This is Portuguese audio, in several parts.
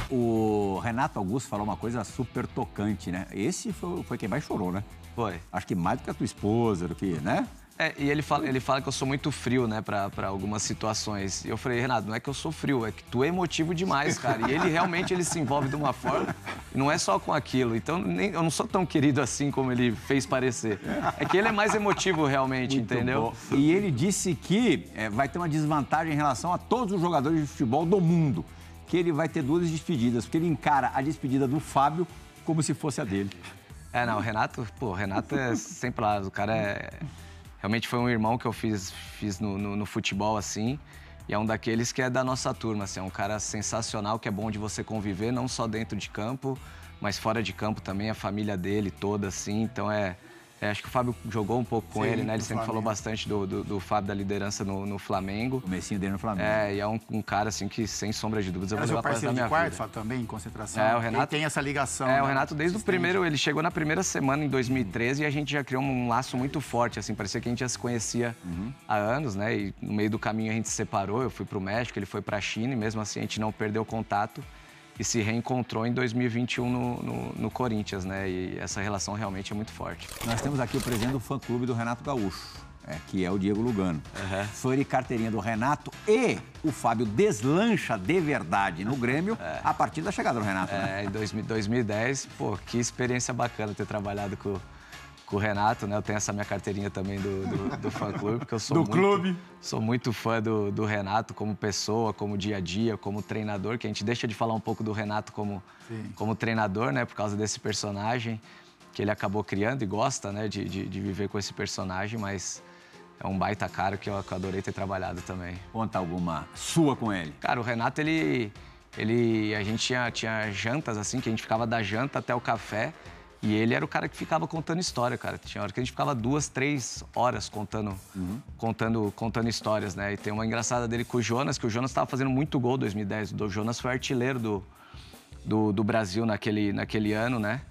O Renato Augusto falou uma coisa super tocante, né? Esse foi quem mais chorou, né? Foi. Acho que mais do que a tua esposa, do que, né? E ele fala que eu sou muito frio, né, pra algumas situações. E eu falei, Renato, não é que eu sou frio, é que tu é emotivo demais, cara. E ele realmente se envolve de uma forma, não é só com aquilo. Então, eu não sou tão querido assim como ele fez parecer. É que ele é mais emotivo realmente, muito entendeu? Bom. E ele disse que vai ter uma desvantagem em relação a todos os jogadores de futebol do mundo. Que ele vai ter 2 despedidas, porque ele encara a despedida do Fábio como se fosse a dele. Não, o Renato é sempre lá, o cara realmente foi um irmão que eu fiz no futebol, assim, e é um daqueles que é da nossa turma, assim, é um cara sensacional, que é bom de você conviver, não só dentro de campo, mas fora de campo também, a família dele toda, assim, então acho que o Fábio jogou um pouco com ele, né? Ele sempre falou bastante do Fábio, da liderança no Flamengo. O comecinho dele no Flamengo. E é um cara, assim, que sem sombra de dúvidas eu vou levar para a minha quarto, vida. Fábio, também, em concentração. O Renato... Ele tem essa ligação. O Renato, desde o primeiro, ele chegou na primeira semana, em 2013, e a gente já criou um laço muito forte, assim, parecia que a gente já se conhecia há anos, né? E no meio do caminho a gente se separou, eu fui para o México, ele foi para a China, e mesmo assim a gente não perdeu contato. E se reencontrou em 2021 no Corinthians, né? E essa relação realmente é muito forte. Nós temos aqui o presidente do fã-clube do Renato Gaúcho, que é o Diego Lugano. Foi de carteirinha do Renato e o Fábio deslancha de verdade no Grêmio a partir da chegada do Renato, né? Em 2010, pô, que experiência bacana ter trabalhado com o Renato, né? Eu tenho essa minha carteirinha também do fã-clube, porque eu sou muito fã do Renato como pessoa, como dia a dia, como treinador, que a gente deixa de falar um pouco do Renato como treinador, né? Por causa desse personagem que ele acabou criando e gosta, né? De viver com esse personagem, mas é um baita cara que eu adorei ter trabalhado também. Conta alguma sua com ele. Cara, o Renato, a gente tinha jantas, assim, que a gente ficava da janta até o café. E ele era o cara que ficava contando história, cara. Tinha hora que a gente ficava 2, 3 horas contando histórias, né? E tem uma engraçada dele com o Jonas, que o Jonas estava fazendo muito gol em 2010. O Jonas foi artilheiro do Brasil naquele ano, né?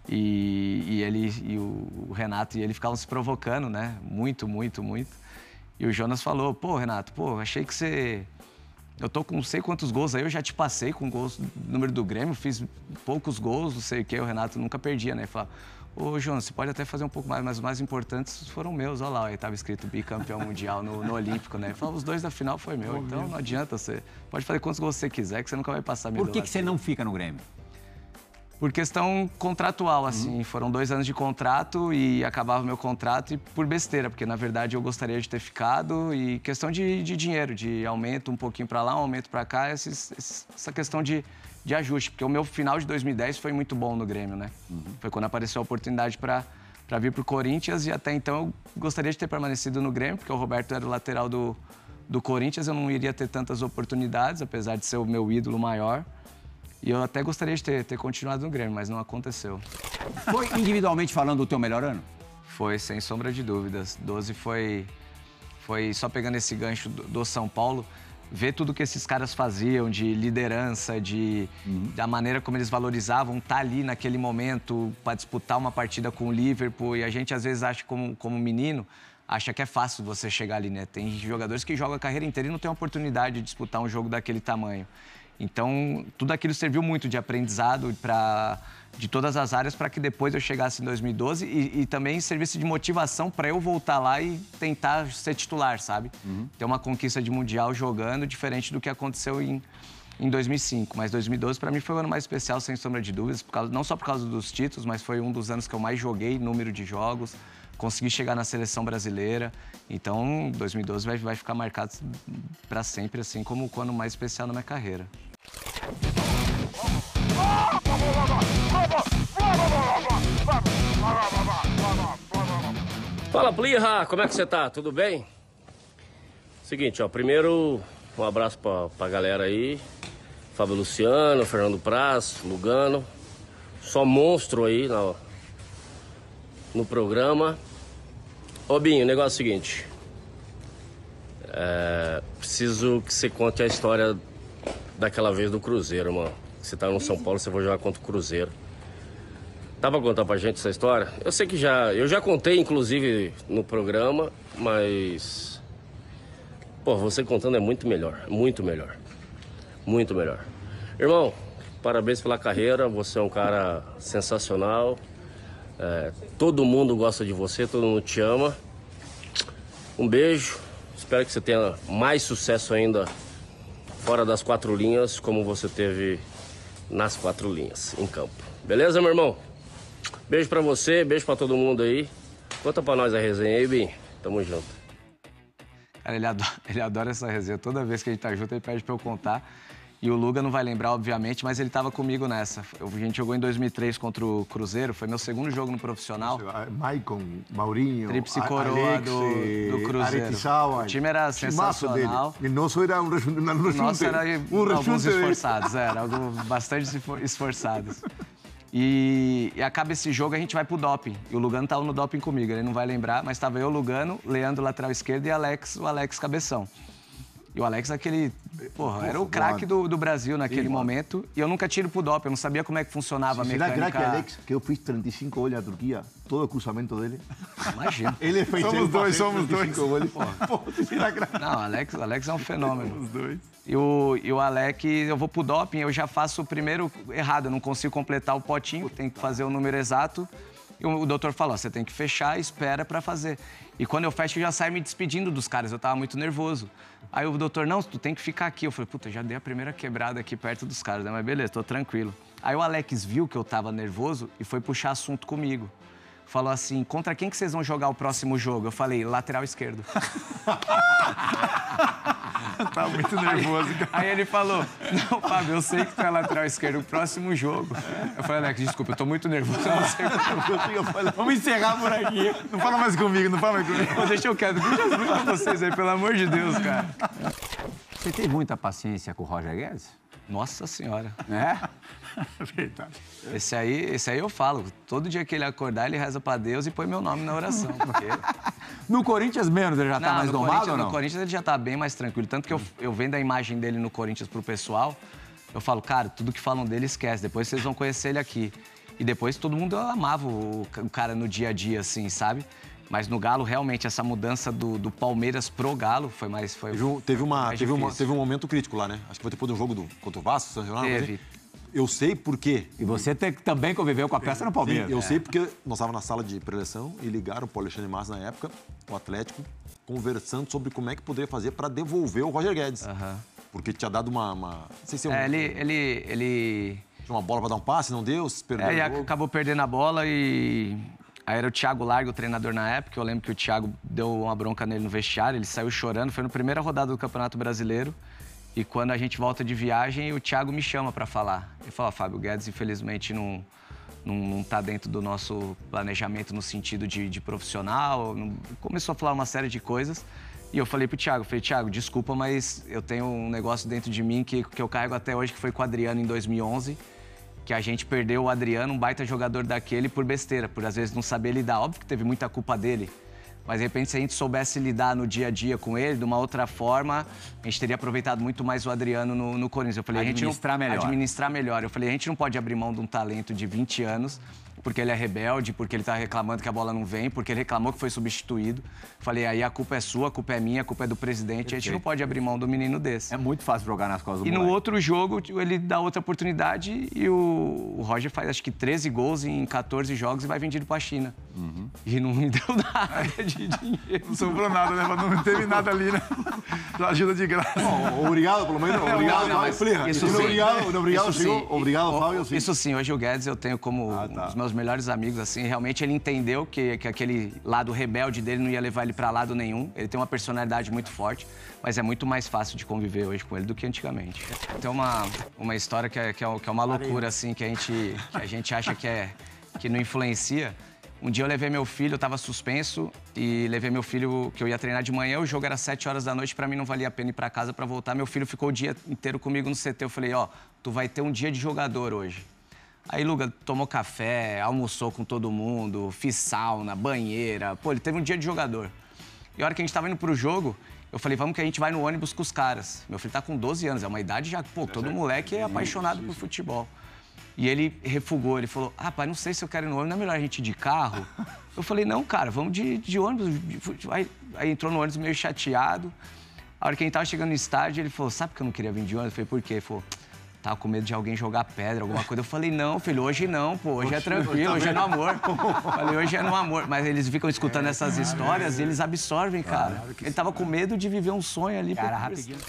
E o Renato e ele ficavam se provocando, né? Muito, muito, muito. E o Jonas falou, pô, Renato, achei que você... Eu tô com não sei quantos gols aí, eu já te passei com gols no número do Grêmio, fiz poucos gols, não sei o quê, o Renato nunca perdia, né? Ele falava, ô, Jonas, você pode até fazer um pouco mais, mas os mais importantes foram meus, olha lá, aí tava escrito bicampeão mundial no Olímpico, né? Ele falava, os 2 da final foi meu, então não adianta, você pode fazer quantos gols você quiser, que você nunca vai passar meu. Por que você não fica no Grêmio? Por questão contratual, assim. Foram 2 anos de contrato e acabava o meu contrato e por besteira, porque, na verdade, eu gostaria de ter ficado e questão de dinheiro, de aumento um pouquinho para lá, um aumento para cá, essa questão de ajuste, porque o meu final de 2010 foi muito bom no Grêmio, né? Foi quando apareceu a oportunidade para vir pro Corinthians e até então eu gostaria de ter permanecido no Grêmio, porque o Roberto era o lateral do Corinthians, eu não iria ter tantas oportunidades, apesar de ser o meu ídolo maior. E eu até gostaria de ter continuado no Grêmio, mas não aconteceu. Foi, individualmente falando, o teu melhor ano? Foi, sem sombra de dúvidas. 12 foi só pegando esse gancho do São Paulo, ver tudo que esses caras faziam de liderança, da maneira como eles valorizavam estar ali naquele momento para disputar uma partida com o Liverpool. E a gente, às vezes, acha como menino, acha que é fácil você chegar ali, né? Tem jogadores que jogam a carreira inteira e não tem a oportunidade de disputar um jogo daquele tamanho. Então, tudo aquilo serviu muito de aprendizado de todas as áreas para que depois eu chegasse em 2012 e também servisse de motivação para eu voltar lá e tentar ser titular, sabe? Ter uma conquista de Mundial jogando, diferente do que aconteceu em 2005. Mas 2012, para mim, foi o ano mais especial, sem sombra de dúvidas, não só por causa dos títulos, mas foi um dos anos que eu mais joguei, número de jogos, consegui chegar na seleção brasileira. Então, 2012 vai ficar marcado para sempre, assim, como o ano mais especial na minha carreira. Fala, Plirra, como é que você tá? Tudo bem? Seguinte, ó, primeiro um abraço pra galera aí. Fábio Luciano, Fernando Praz, Lugano. Só monstro aí no programa. Ô, Binho, o negócio é o seguinte. Preciso que você conte a história daquela vez do Cruzeiro, mano. Você tá no São Paulo, você vai jogar contra o Cruzeiro. Dá pra contar pra gente essa história? Eu sei que eu já contei, inclusive, no programa, mas... Pô, você contando é muito melhor, muito melhor. Muito melhor. Irmão, parabéns pela carreira, você é um cara sensacional. Todo mundo gosta de você, todo mundo te ama. Um beijo, espero que você tenha mais sucesso ainda fora das 4 linhas, como você teve nas 4 linhas, em campo. Beleza, meu irmão? Beijo pra você, beijo pra todo mundo aí. Conta pra nós a resenha aí, Bim. Tamo junto. Cara, ele adora essa resenha. Toda vez que a gente tá junto, ele pede pra eu contar. E o Luga não vai lembrar, obviamente, mas ele estava comigo nessa. A gente jogou em 2003 contra o Cruzeiro, foi meu segundo jogo no profissional. Maicon, Maurinho, Tríplice coroa do Cruzeiro. Aretizábal, o time era sensacional. O nosso era um rejunte. O nosso era alguns esforçados, bastante esforçados. E acaba esse jogo, a gente vai pro doping. E o Lugano estava no doping comigo, ele não vai lembrar, mas estava eu, Lugano, Leandro, lateral esquerdo, e o Alex cabeção. E o Alex, era o craque do Brasil naquele momento. E eu nunca tiro pro doping, eu não sabia como é que funcionava a mecânica. Será craque, Alex, que eu fiz 35 gols na Turquia, todo o cruzamento dele? Imagina. Ele fez somos dois. Gols. Não, o Alex é um fenômeno. Os dois. E o Alex, eu vou pro doping, eu já faço o primeiro errado, eu não consigo completar o potinho, tem que fazer o número exato. E o doutor falou, você tem que fechar, espera pra fazer. E quando eu fecho, eu já saio me despedindo dos caras, eu tava muito nervoso. Aí o doutor, não, tu tem que ficar aqui. Eu falei, puta, já dei a primeira quebrada aqui perto dos caras, né? Mas beleza, tô tranquilo. Aí o Alex viu que eu tava nervoso e foi puxar assunto comigo. Falou assim, contra quem que vocês vão jogar o próximo jogo? Eu falei, lateral esquerdo. Tá muito nervoso. Aí ele falou, não, Fábio, eu sei que tu é lateral esquerdo, o próximo jogo. Eu falei, Alex, desculpa, eu tô muito nervoso, eu não sei o que eu falei. Vamos encerrar por aqui. Não fala mais comigo, não fala mais comigo. Pô, deixa eu quieto, cuida vocês aí, pelo amor de Deus, cara. Você teve muita paciência com o Roger Guedes? Nossa Senhora. Verdade. Esse aí eu falo. Todo dia que ele acordar, ele reza pra Deus e põe meu nome na oração. Porque... No Corinthians menos, ele já tá mais domado ou não? No Corinthians ele já tá bem mais tranquilo. Tanto que eu vendo a imagem dele no Corinthians pro pessoal, eu falo, cara, tudo que falam dele esquece. Depois vocês vão conhecer ele aqui. E depois todo mundo amava o cara no dia a dia, assim, sabe? Mas no Galo, realmente, essa mudança do Palmeiras pro Galo foi mais... Teve um momento crítico lá, né? Acho que foi depois do jogo contra o Vasco, Teve. Eu sei por quê. E você também conviveu com a peça no Palmeiras. Sim, eu sei porque nós estávamos na sala de preleção e ligaram pro Alexandre Matos na época, o Atlético, conversando sobre como é que poderia fazer para devolver o Roger Guedes. Porque tinha dado uma... Não sei se ele... Tinha uma bola para dar um passe, não deu, se perdeu. Ele acabou perdendo a bola e... Aí era o Thiago Largo, o treinador na época. Eu lembro que o Thiago deu uma bronca nele no vestiário, ele saiu chorando. Foi na primeira rodada do Campeonato Brasileiro. E quando a gente volta de viagem, o Thiago me chama para falar. Ele falou, Fábio, o Guedes, infelizmente, não tá dentro do nosso planejamento no sentido de profissional. Começou a falar uma série de coisas. E eu falei pro Thiago, Thiago, desculpa, mas eu tenho um negócio dentro de mim que eu carrego até hoje, que foi com o Adriano em 2011. Que a gente perdeu o Adriano, um baita jogador daquele, por besteira, por às vezes não saber lidar. Óbvio que teve muita culpa dele, mas de repente se a gente soubesse lidar no dia a dia com ele, de uma outra forma, a gente teria aproveitado muito mais o Adriano no Corinthians. Eu falei, administrar melhor. Eu falei, a gente não pode abrir mão de um talento de 20 anos, porque ele é rebelde, porque ele tá reclamando que a bola não vem, porque ele reclamou que foi substituído. Falei, aí a culpa é sua, a culpa é minha, a culpa é do presidente, a gente não pode abrir mão do menino desse. É muito fácil jogar nas costas do moleque. E no outro jogo, ele dá outra oportunidade e o Roger faz, acho que 13 gols em 14 jogos e vai vendido pra China. E não me deu nada de dinheiro. Não sobrou nada, né? Não teve nada ali, né? Ajuda de graça. Obrigado, pelo menos. Obrigado, Fábio. Obrigado, Fábio. Isso sim, hoje o Guedes eu tenho como um dos meus melhores amigos, assim. Realmente ele entendeu que aquele lado rebelde dele não ia levar ele pra lado nenhum. Ele tem uma personalidade muito forte, mas é muito mais fácil de conviver hoje com ele do que antigamente. Tem uma história que é uma loucura, assim, que a gente acha que não influencia. Um dia eu levei meu filho, eu tava suspenso, e levei meu filho, que eu ia treinar de manhã, o jogo era 7 horas da noite, pra mim não valia a pena ir pra casa pra voltar. Meu filho ficou o dia inteiro comigo no CT, eu falei, tu vai ter um dia de jogador hoje. Aí Luga tomou café, almoçou com todo mundo, fiz sauna, banheira, ele teve um dia de jogador. E a hora que a gente tava indo pro jogo, eu falei, vamos que a gente vai no ônibus com os caras. Meu filho tá com 12 anos, é uma idade já, todo moleque é apaixonado por futebol. E ele refugou, ele falou, pai, não sei se eu quero ir no ônibus, não é melhor a gente ir de carro? Eu falei, não, cara, vamos de ônibus. Aí entrou no ônibus meio chateado. A hora que a gente tava chegando no estádio, ele falou, sabe que eu não queria vir de ônibus? Eu falei, por quê? Ele falou, tava com medo de alguém jogar pedra, alguma coisa. Eu falei, não, filho, hoje não, pô, hoje é tranquilo, hoje é no amor. Falei, hoje é no amor. Mas eles ficam escutando essas histórias e eles absorvem, cara. Ele tava com medo de viver um sonho ali. Cara, rapidinho.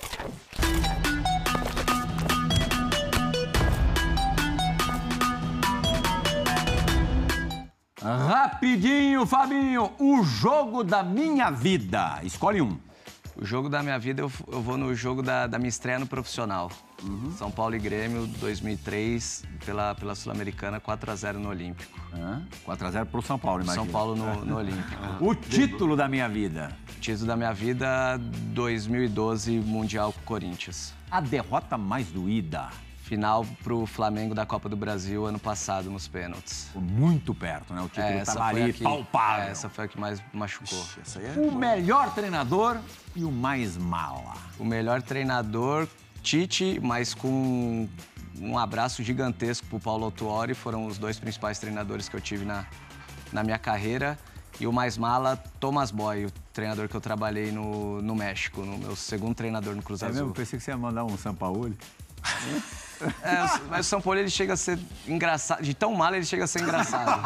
Rapidinho, Fabinho, o jogo da minha vida. Escolhe um. O jogo da minha vida, eu vou no jogo da minha estreia no profissional. São Paulo e Grêmio, 2003, pela Sul-Americana, 4-0 no Olímpico. 4-0 pro São Paulo, imagina. São Paulo no Olímpico. O título da minha vida. Título da minha vida, 2012, Mundial Corinthians. A derrota mais doída. Final pro Flamengo da Copa do Brasil ano passado, nos pênaltis. Foi muito perto, né? O título Essa tava foi ali, a que- palpável. Essa foi a que mais machucou. Essa aí é... O melhor treinador e o mais mala. O melhor treinador, Tite, mas com um abraço gigantesco pro Paulo Autuori. Foram os dois principais treinadores que eu tive na minha carreira. E o mais mala, Thomas Boy, o treinador que eu trabalhei no México, no meu segundo treinador no Cruz É Azul. mesmo? Pensei que você ia mandar um Sampaoli. Mas o São Paulo, ele chega a ser engraçado. De tão mal, ele chega a ser engraçado.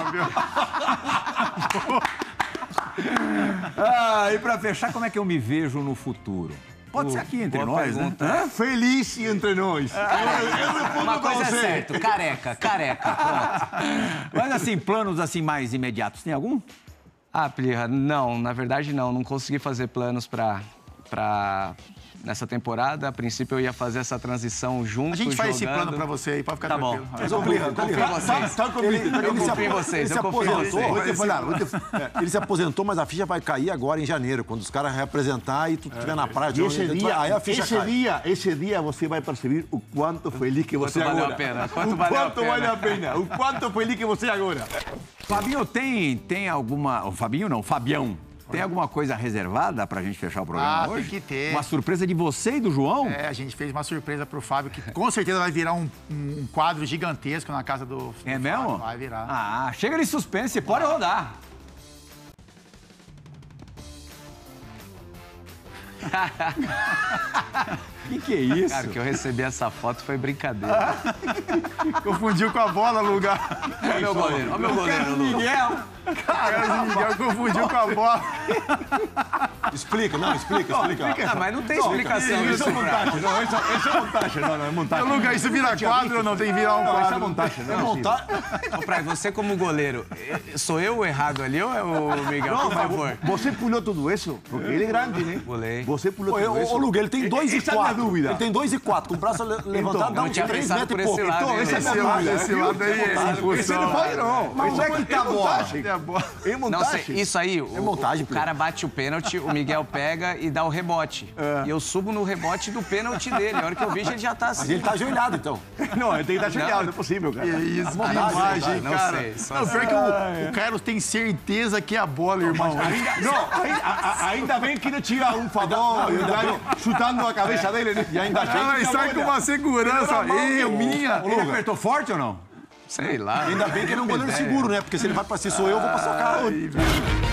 E pra fechar, como é que eu me vejo no futuro? Pode ser aqui entre boa nós, pergunta. né? Feliz entre nós. Uma coisa é certa, careca, pronto. Mas assim, planos assim mais imediatos, tem algum? Plirra, não, na verdade não consegui fazer planos pra nessa temporada. A princípio eu ia fazer essa transição junto, A gente faz esse jogando. plano pra você aí, pode ficar Tá bom. tranquilo. Mas eu confio em vocês. Tá comigo. Eu confio em vocês, eu confio em vocês. Ele se aposentou, mas a ficha vai cair agora em janeiro, quando os caras reapresentar e tu estiver na praia. E aí a ficha cai. esse dia você vai perceber o quanto feliz que você é valeu agora. a pena, O quanto valeu a quanto pena. vale a pena. O quanto feliz que você é agora. Fabinho, tem alguma... O Fabinho não, o Fabião. Tem alguma coisa reservada pra gente fechar o programa hoje? Tem que ter. Uma surpresa de você e do João? A gente fez uma surpresa pro Fábio, que com certeza vai virar um quadro gigantesco na casa do É Fábio. mesmo? Vai virar. Chega de suspense, pode rodar. Que é isso? Cara, que eu recebi essa foto foi brincadeira. Confundiu com a bola, lugar. Olha o meu goleiro, olha o meu goleiro, Lu. Miguel. Carlos Miguel confundiu com a bola. Explica. Mas não tem explicação isso, montagem. Não, isso é montagem. Não, é montagem. Lugar, isso vira quadro ou não tem que virar um quadro? Isso é montagem. Ô, Praia, você como goleiro, sou eu o errado ali ou é o Miguel, por favor? Você pulou tudo isso? Porque ele é grande, né? Pulei. Você pulou tudo isso. Ô, Luga, ele tem 2 e Essa é a minha 4. dúvida. Ele tem 2 e 4. Com o braço levantado, dá não uns tinha 3 pensado metros e por esse pouco. lado, Então, hein, esse é velho? minha dúvida. Esse lado aí é expulsão. Esse não vai, não. Mas onde é que tá a bola? É Não montagem. sei, isso aí, montagem, o cara bate o pênalti, o Miguel pega e dá o rebote. E eu subo no rebote do pênalti dele. A hora que eu vejo, ele já tá Mas assim. ele tá ajoelhado, então. Não, ele tem que estar chegado, não é possível, cara. Que isso, que imagem, não cara. sei, só Não, pior que o Carlos tem certeza que é a bola, irmão. Ainda bem que ele tira um Fabão chutando a cabeça dele, né? E ainda Ele sai com uma segurança. Minha. Ele apertou forte ou não? Sei lá. Ainda bem que ele é um goleiro seguro, né? Porque se ele vai pra si, sou eu, vou pra sua cara.